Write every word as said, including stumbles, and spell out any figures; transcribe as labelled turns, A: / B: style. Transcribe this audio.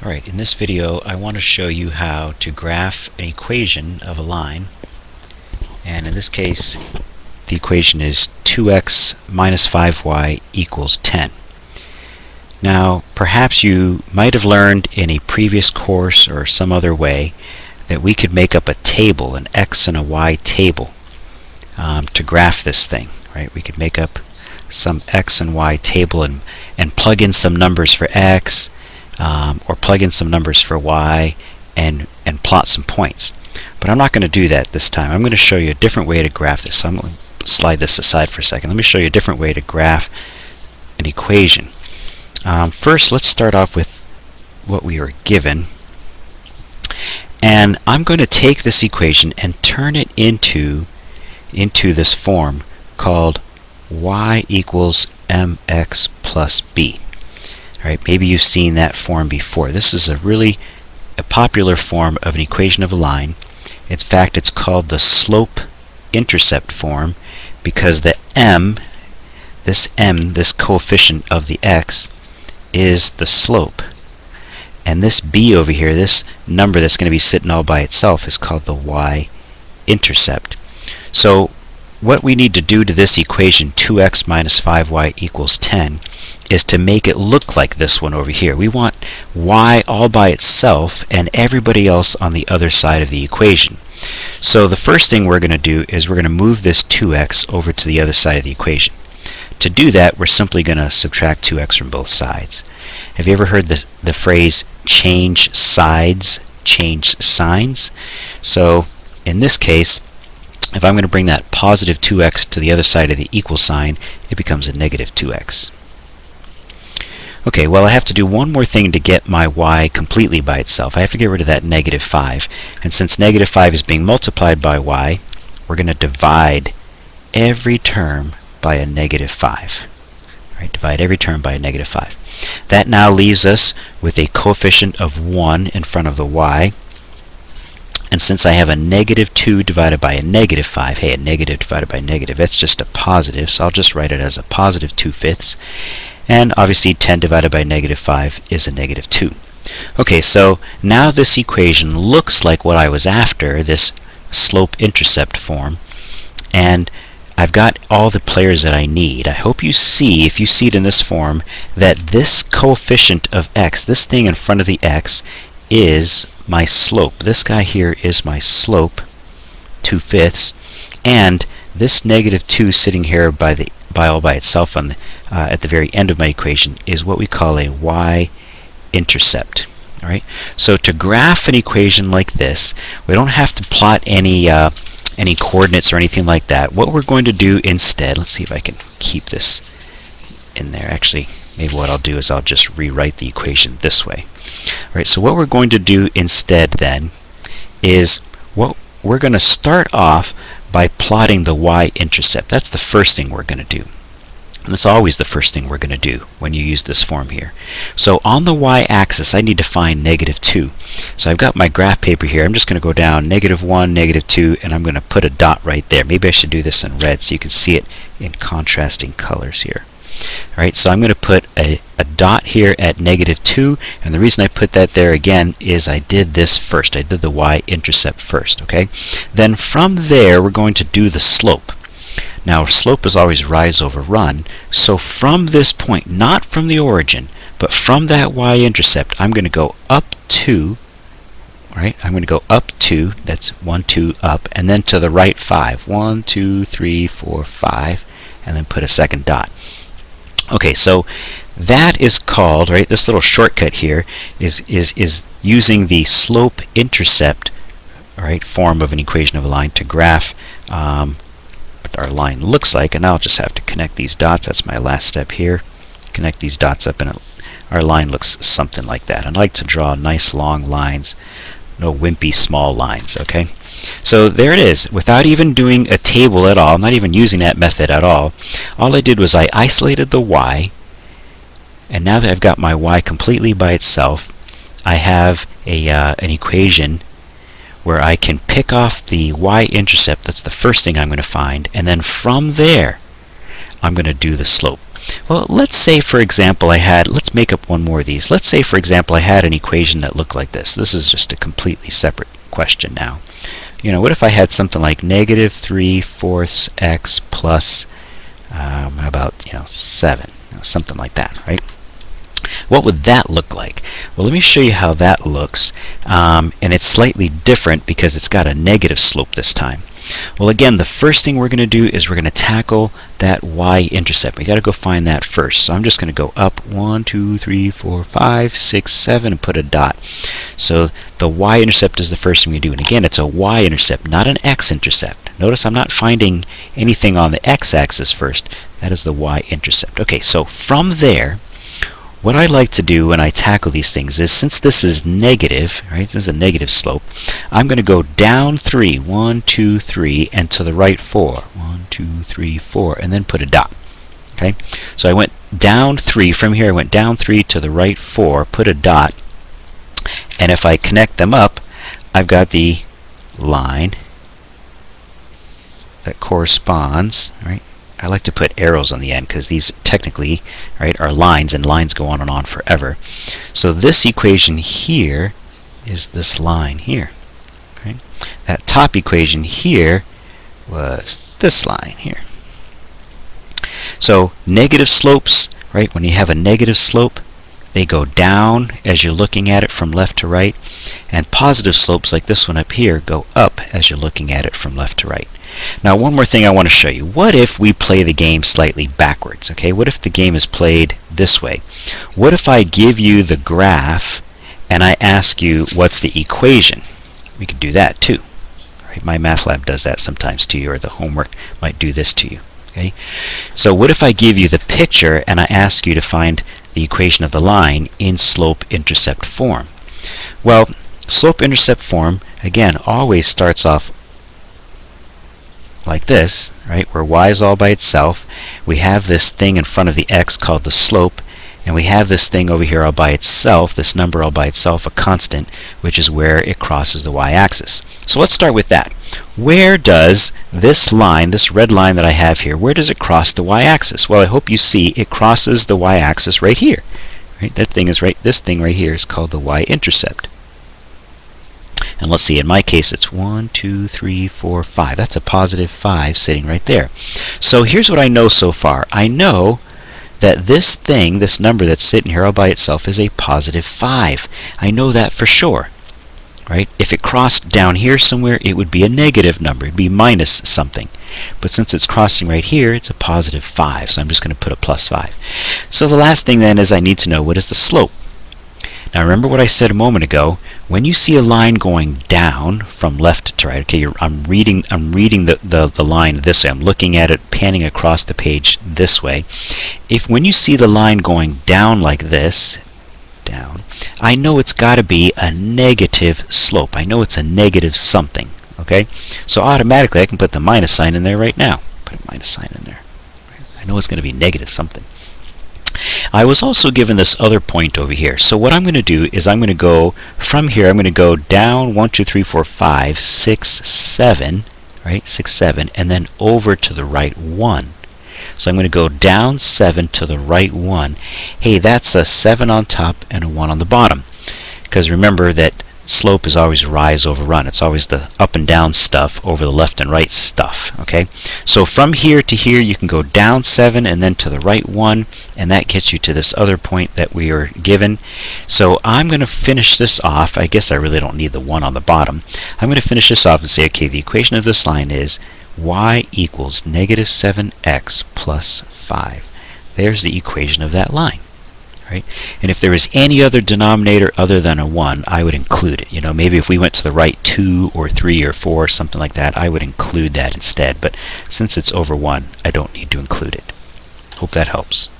A: Alright, in this video I want to show you how to graph an equation of a line, and in this case the equation is two x minus five y equals ten. Now perhaps you might have learned in a previous course or some other way that we could make up a table, an x and a y table, um, to graph this thing. Right? We could make up some x and y table and, and plug in some numbers for x, Um, or plug in some numbers for y and and plot some points. But I'm not going to do that this time. I'm going to show you a different way to graph this. So I'm going to slide this aside for a second. Let me show you a different way to graph an equation. Um, first, let's start off with what we were given. And I'm going to take this equation and turn it into into this form called y equals mx plus b. Right, maybe you've seen that form before. This is a really a popular form of an equation of a line. In fact, it's called the Slope-Intercept Form because the m, this m, this coefficient of the x, is the slope. And this b over here, this number that's going to be sitting all by itself, is called the y-intercept. So what we need to do to this equation, two x minus five y equals ten, is to make it look like this one over here. We want y all by itself and everybody else on the other side of the equation. So the first thing we're going to do is we're going to move this two x over to the other side of the equation. To do that, we're simply going to subtract two x from both sides. Have you ever heard the, the phrase change sides, change signs? So in this case, if I'm going to bring that positive two x to the other side of the equal sign, it becomes a negative two x. Okay, well, I have to do one more thing to get my y completely by itself. I have to get rid of that negative five. And since negative five is being multiplied by y, we're going to divide every term by a negative five. Right, divide every term by a negative five. That now leaves us with a coefficient of one in front of the y. And since I have a negative two divided by a negative five, hey, a negative divided by negative, that's just a positive, so I'll just write it as a positive two fifths. And obviously ten divided by negative five is a negative two. Okay, so now this equation looks like what I was after, this slope-intercept form. And I've got all the players that I need. I hope you see, if you see it in this form, that this coefficient of x, this thing in front of the x, is my slope. This guy here is my slope, two fifths, and this negative two sitting here by the by all by itself on the, uh, at the very end of my equation is what we call a y-intercept. All right. So to graph an equation like this, we don't have to plot any uh, any coordinates or anything like that. What we're going to do instead, let's see if I can keep this in there. Actually, maybe what I'll do is I'll just rewrite the equation this way. All right, so what we're going to do instead then is what we're going to start off by plotting the y-intercept. That's the first thing we're going to do. And that's always the first thing we're going to do when you use this form here. So on the y-axis, I need to find negative two. So I've got my graph paper here. I'm just going to go down negative one, negative two, and I'm going to put a dot right there. Maybe I should do this in red so you can see it in contrasting colors here. Alright, so I'm going to put a, a dot here at negative two, and the reason I put that there again is I did this first. I did the y-intercept first, okay? Then from there, we're going to do the slope. Now, slope is always rise over run, so from this point, not from the origin, but from that y-intercept, I'm going to go up two, right? I'm going to go up two, that's one, two, up, and then to the right five. One, two, three, four, five, and then put a second dot. Okay, so that is called, right, this little shortcut here is is is using the slope-intercept, right, form of an equation of a line to graph um, what our line looks like. And now I'll just have to connect these dots. That's my last step here. Connect these dots up and it, our line looks something like that. I'd like to draw nice long lines, no wimpy small lines, okay? So there it is, without even doing a table at all, not even using that method at all. All I did was I isolated the y, and now that I've got my y completely by itself, I have a uh, an equation where I can pick off the y-intercept. That's the first thing I'm going to find, and then from there I'm going to do the slope. Well, let's say, for example, I had, let's make up one more of these. Let's say, for example, I had an equation that looked like this. This is just a completely separate question now. You know, what if I had something like negative three fourths x plus, um, how about, you know, seven, you know, something like that, right? What would that look like? Well, let me show you how that looks, um, and it's slightly different because it's got a negative slope this time. Well, again, the first thing we're going to do is we're going to tackle that y-intercept. We got to go find that first. So I'm just going to go up one, two, three, four, five, six, seven, and put a dot. So the y-intercept is the first thing we do. And again, it's a y-intercept, not an x-intercept. Notice I'm not finding anything on the x-axis first. That is the y-intercept. Okay, so from there, what I like to do when I tackle these things is, since this is negative, right, this is a negative slope, I'm going to go down three, one, two, three, and to the right four, one, two, three, four, and then put a dot. Okay, so I went down three, from here I went down three to the right four, put a dot, and if I connect them up, I've got the line that corresponds, right? I like to put arrows on the end because these technically, right, are lines, and lines go on and on forever. So this equation here is this line here. Okay? That top equation here was this line here. So negative slopes, right, when you have a negative slope, they go down as you're looking at it from left to right, and positive slopes like this one up here go up as you're looking at it from left to right. Now, one more thing I want to show you. What if we play the game slightly backwards? Okay, what if the game is played this way? What if I give you the graph and I ask you what's the equation? We could do that too. Right? My math lab does that sometimes to you, or the homework might do this to you. Okay, so what if I give you the picture and I ask you to find the equation of the line in slope-intercept form? Well, slope-intercept form, again, always starts off like this, right, where y is all by itself. We have this thing in front of the x called the slope, and we have this thing over here all by itself, this number all by itself, a constant, which is where it crosses the y-axis. So let's start with that. Where does this line, this red line that I have here, where does it cross the y-axis? Well, I hope you see it crosses the y-axis right here. Right? That thing is right, this thing right here is called the y-intercept. And let's see, in my case it's one, two, three, four, five. That's a positive five sitting right there. So here's what I know so far. I know that this thing, this number that's sitting here all by itself, is a positive five. I know that for sure. Right? If it crossed down here somewhere, it would be a negative number. It would be minus something. But since it's crossing right here, it's a positive five. So I'm just going to put a plus five. So the last thing then is I need to know, what is the slope? Now remember what I said a moment ago. When you see a line going down from left to right, okay, you're, I'm reading, I'm reading the, the, the line this way. I'm looking at it, panning across the page this way. If when you see the line going down like this, down, I know it's got to be a negative slope. I know it's a negative something. Okay, so automatically I can put the minus sign in there right now. Put a minus sign in there. I know it's going to be negative something. I was also given this other point over here. So what I'm going to do is I'm going to go from here, I'm going to go down one, two, three, four, five, six, seven, right? six, seven, and then over to the right one. So I'm going to go down seven to the right one. Hey, that's a seven on top and a one on the bottom. Because remember that slope is always rise over run. It's always the up and down stuff over the left and right stuff. Okay, so from here to here you can go down seven and then to the right one, and that gets you to this other point that we are given. So I'm going to finish this off. I guess I really don't need the one on the bottom. I'm going to finish this off and say, okay, the equation of this line is y equals negative seven x plus five. There's the equation of that line. Right? And if there was any other denominator other than a one, I would include it. You know, maybe if we went to the right two or three or four or something like that, I would include that instead. But since it's over one, I don't need to include it. Hope that helps.